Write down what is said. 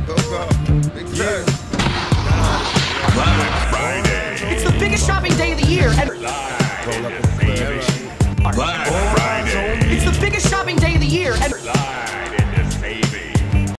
Black Friday. It's the biggest shopping day of the year. And Black Friday. it's the biggest shopping day of the year. And